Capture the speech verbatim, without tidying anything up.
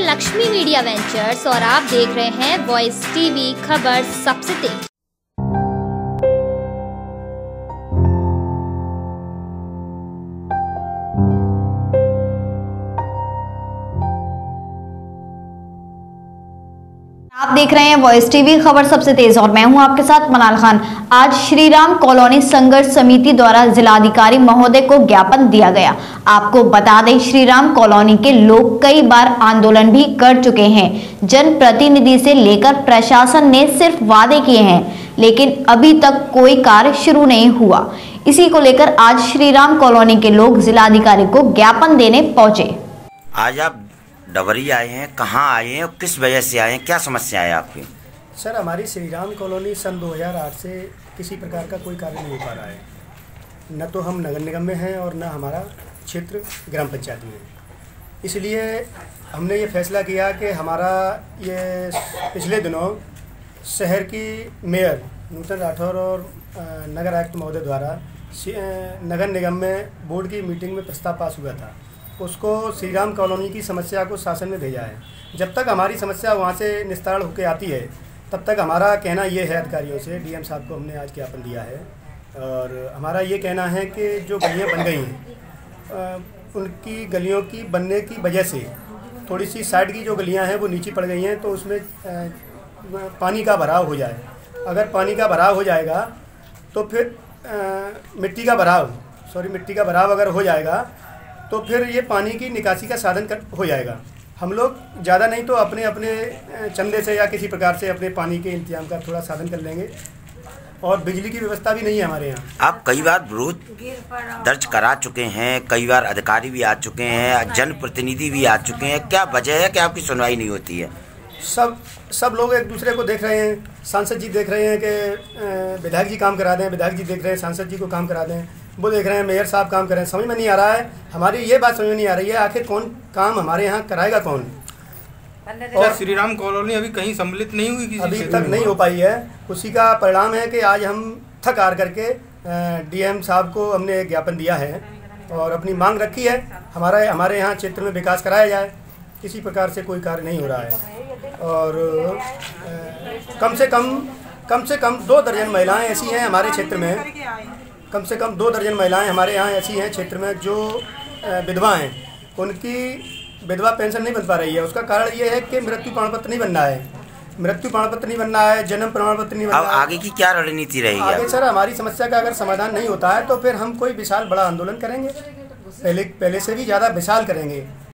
Lakshmi media ventures और आप देख रहे हैं वॉइस टीवी, खबर सबसे तेज। आप देख रहे हैं वॉइस टीवी, खबर सबसे तेज और मैं हूं आपके साथ मनाल खान। आज श्रीराम कॉलोनी संघर्ष समिति द्वारा जिलाधिकारी महोदय को ज्ञापन दिया गया। आपको बता दें, श्रीराम कॉलोनी के लोग कई बार आंदोलन भी कर चुके हैं। जनप्रतिनिधि से लेकर प्रशासन ने सिर्फ वादे किए हैं, लेकिन अभी तक कोई कार्य शुरू नहीं हुआ। इसी को लेकर आज श्रीराम कॉलोनी के लोग जिलाधिकारी को ज्ञापन देने पहुंचे। आज आप डबरी आए हैं, कहाँ आए हैं और किस वजह से आए हैं, क्या समस्या है आपकी? सर, हमारी श्रीराम कॉलोनी सन दो हज़ार आठ से किसी प्रकार का कोई कार्य नहीं हो पा रहा है। न तो हम नगर निगम में हैं और न हमारा क्षेत्र ग्राम पंचायत में है। इसलिए हमने ये फैसला किया कि हमारा ये पिछले दिनों शहर की मेयर नूतन राठौर और नगर आयुक्त महोदय द्वारा नगर निगम में बोर्ड की मीटिंग में प्रस्ताव पास हुआ था। उसको श्रीराम कॉलोनी की समस्या को शासन में भेजा है। जब तक हमारी समस्या वहाँ से निस्तारण होकर आती है, तब तक हमारा कहना ये है अधिकारियों से, डीएम साहब को हमने आज ज्ञापन दिया है और हमारा ये कहना है कि जो गलियाँ बन गई हैं, उनकी गलियों की बनने की वजह से थोड़ी सी साइड की जो गलियाँ हैं वो नीची पड़ गई हैं, तो उसमें पानी का भराव हो जाए। अगर पानी का भराव हो जाएगा तो फिर मिट्टी का भराव सॉरी मिट्टी का भराव अगर हो जाएगा तो फिर ये पानी की निकासी का साधन कर हो जाएगा। हम लोग ज़्यादा नहीं तो अपने अपने चंदे से या किसी प्रकार से अपने पानी के इंतजाम का थोड़ा साधन कर लेंगे। और बिजली की व्यवस्था भी नहीं है हमारे यहाँ। आप कई बार विरोध दर्ज करा चुके हैं, कई बार अधिकारी भी आ चुके हैं, जनप्रतिनिधि भी आ चुके हैं, क्या वजह है कि आपकी सुनवाई नहीं होती है? सब सब लोग एक दूसरे को देख रहे हैं। सांसद जी देख रहे हैं कि विधायक जी काम करा दें, विधायक जी देख रहे हैं सांसद जी को काम करा दें, वो देख रहे हैं मेयर साहब काम करें। समझ में नहीं आ रहा है, हमारी ये बात समझ में नहीं आ रही है आखिर कौन काम हमारे यहाँ कराएगा कौन। और श्रीराम कॉलोनी अभी कहीं सम्मिलित नहीं हुई, किसी अभी तक नहीं हो पाई है। उसी का परिणाम है कि आज हम थक हार करके डीएम साहब को हमने ज्ञापन दिया है और अपनी मांग रखी है हमारा हमारे यहाँ क्षेत्र में विकास कराया जाए। किसी प्रकार से कोई कार्य नहीं हो रहा है और कम से कम कम से कम दो दर्जन महिलाएं ऐसी हैं हमारे क्षेत्र में कम से कम दो दर्जन महिलाएं हमारे यहाँ ऐसी हैं क्षेत्र में जो विधवा हैं। उनकी विधवा पेंशन नहीं बन पा रही है। उसका कारण ये है कि मृत्यु प्रमाण पत्र नहीं बन रहा है मृत्यु प्रमाण पत्र नहीं बन रहा है जन्म प्रमाण पत्र नहीं बन रहा है। आगे की क्या रणनीति रहेगी? आगे सर, हमारी समस्या का अगर समाधान नहीं होता है तो फिर हम कोई विशाल बड़ा आंदोलन करेंगे, पहले पहले से भी ज़्यादा विशाल करेंगे।